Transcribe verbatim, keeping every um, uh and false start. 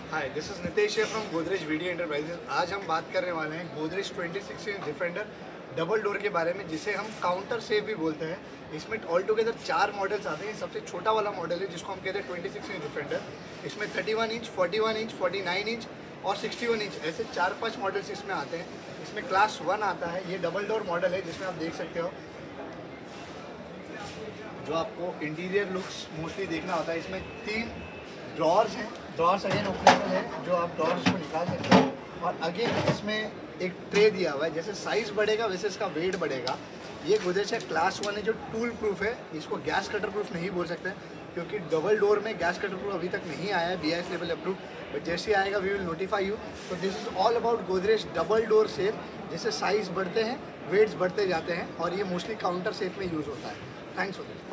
Hi, this is Nitesh from Godrej video enterprises. आज हम बात करने वाले हैं गोदरेज छब्बीस इंच डिफेंडर डबल डोर के बारे में, जिसे हम काउंटर सेफ भी बोलते हैं। इसमें ऑल टुगेदर चार मॉडल्स आते हैं। सबसे छोटा वाला मॉडल है जिसको हम कहते हैं छब्बीस इंच डिफेंडर। इसमें इकतीस इंच, इकतालीस इंच, उनचास इंच और इकसठ इंच ऐसे चार पांच मॉडल्स इसमें आते हैं। इसमें क्लास वन आता है, ये डबल डोर मॉडल है जिसमें आप देख सकते हो जो आपको इंटीरियर लुक्स मोस्टली देखना होता है। इसमें तीन ड्रॉर्स हैं, ड्रॉर्स अगेन ओपनेबल है जो आप ड्रॉर्स को निकाल सकते हैं। और अगेन इसमें एक ट्रे दिया हुआ है, जैसे साइज़ बढ़ेगा वैसे इसका वेट बढ़ेगा। ये गोदरेज का क्लास वन है जो टूल प्रूफ है। इसको गैस कटर प्रूफ नहीं बोल सकते क्योंकि डबल डोर में गैस कटर प्रूफ अभी तक नहीं आया है B I S level approve, but जैसे आएगा वी विल नोटिफाई यू। तो this is all about Godrej double door safe, जिससे साइज़ बढ़ते हैं, वेट्स बढ़ते जाते हैं और ये मोस्टली काउंटर सेफ में यूज़ होता है। Thanks for this.